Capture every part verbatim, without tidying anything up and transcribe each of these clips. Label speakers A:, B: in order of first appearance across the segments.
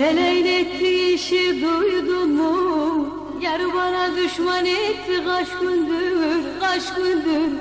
A: Meleğin ettiği işi duydun mu? Yar bana düşman etti kaç gündür, kaç gündür.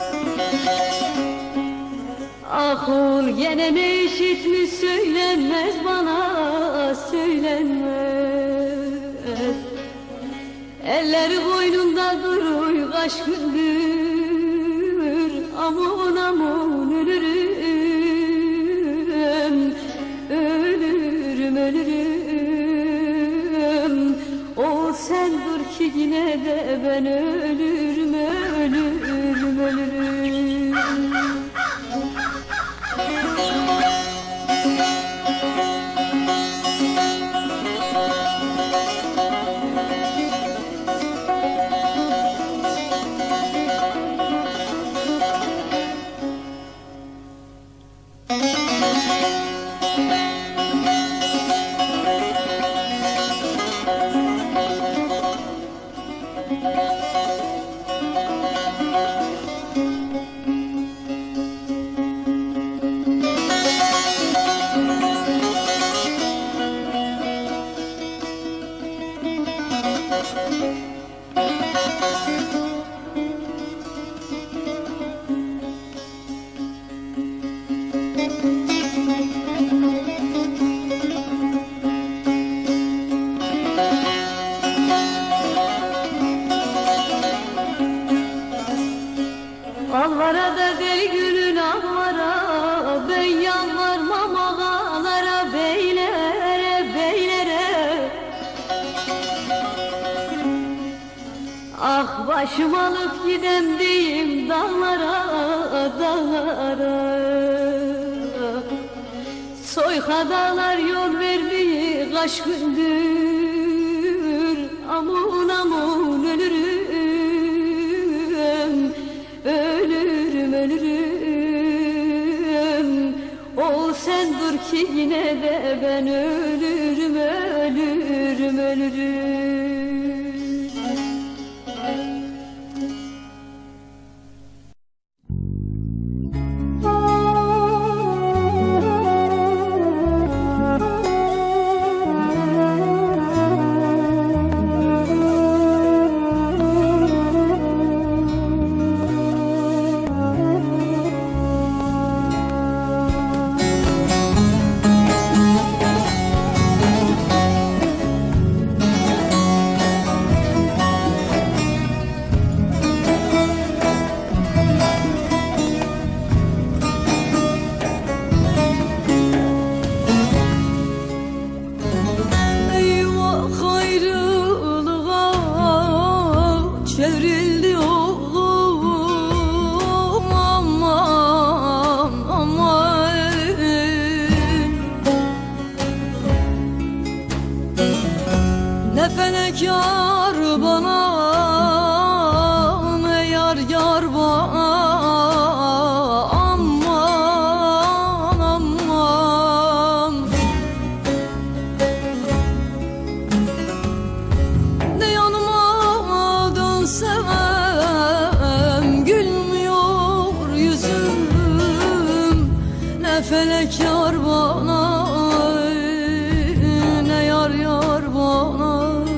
A: Ah oğul gene ne işitmiş söylenmez bana, söylenmez. Elleri boynunda duruyor kaç gündür. Aman aman ölürüm, ölürüm, ölürüm. O sen dur ki yine de ben ölürüm, ölürüm, ölürüm. Ağlara da deli gülün ağlara, ben yalvarmam ağalara, beylere, beylere. Ah başım alıp gidem diyeyim dağlara, dağlara. Soyka dağlar yol vermeyi kaç gündür. Aman aman ölürüm, ölürüm, ölürüm. Ol sen dur ki yine de ben ölürüm, ölürüm, ölürüm.
B: Ne felek yar bana, ne yar yar bana. Aman aman, ne yanıma dönsem gülmüyor yüzüm. Ne felek yar bana, ne yar yar bana.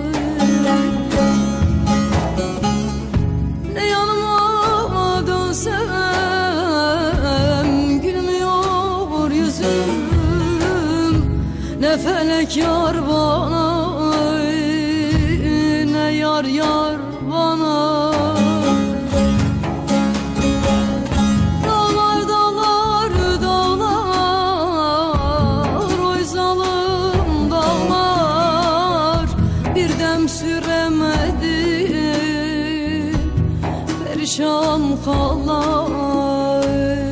B: Ne yanıma dönsem gülmüyor yüzüm. Ne felek yar bana, ne yar yar bana. Dağlar dağlar dağlar, oy zalim dağlar. Bir dem süremedim, perişan kalar.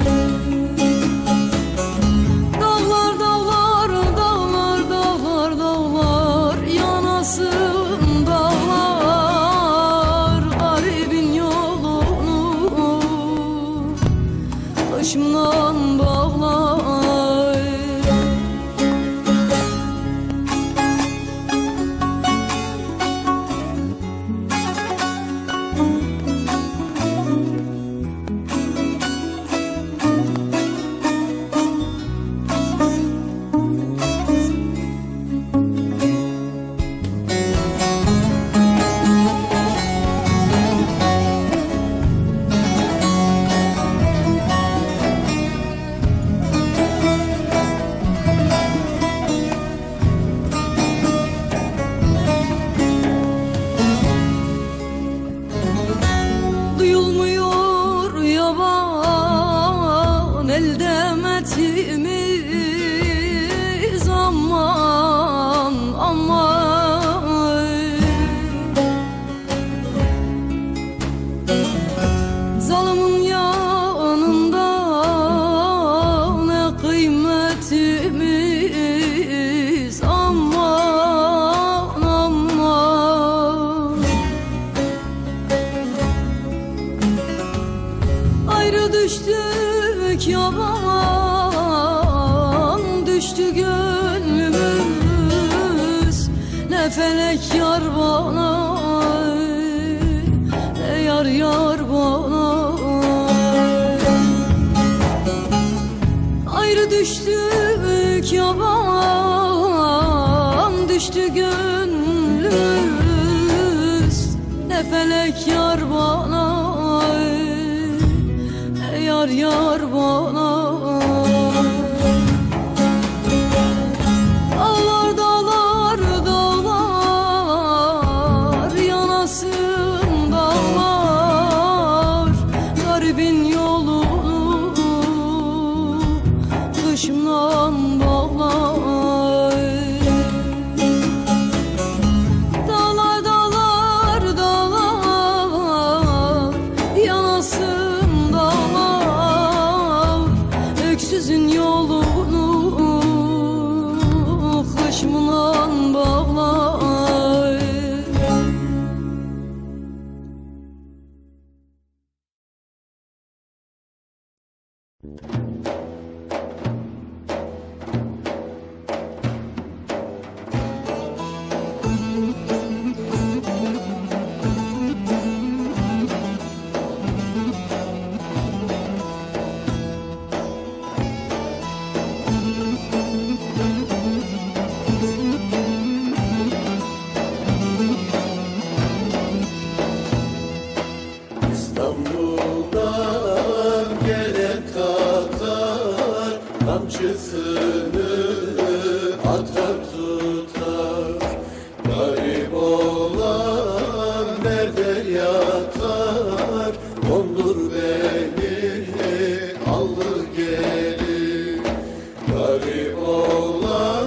B: Dağlar dağlar dağlar dağlar dağlar, yanasın dağlar. Garibin yolunu başımdan bağlar. düştü gönlümüz. Ne felek yar bana, ne yar yar bana. Ayrı düştük yaban, düştü gönlümüz. Ne felek yar bana, ne yar yar bana. Dağlar dağlar dağlar, yanasın dağlar. Garibin yolunu kışımdan bağlar. Dağlar dağlar dağlar, yanasın dağlar. Öksüzün yolunu kışımdan bağlar.
C: İstanbul'dan gelen Tatar kamçısını atar tutar. Garip olan nerede yatar, kondur beni allı gelir. Garip olan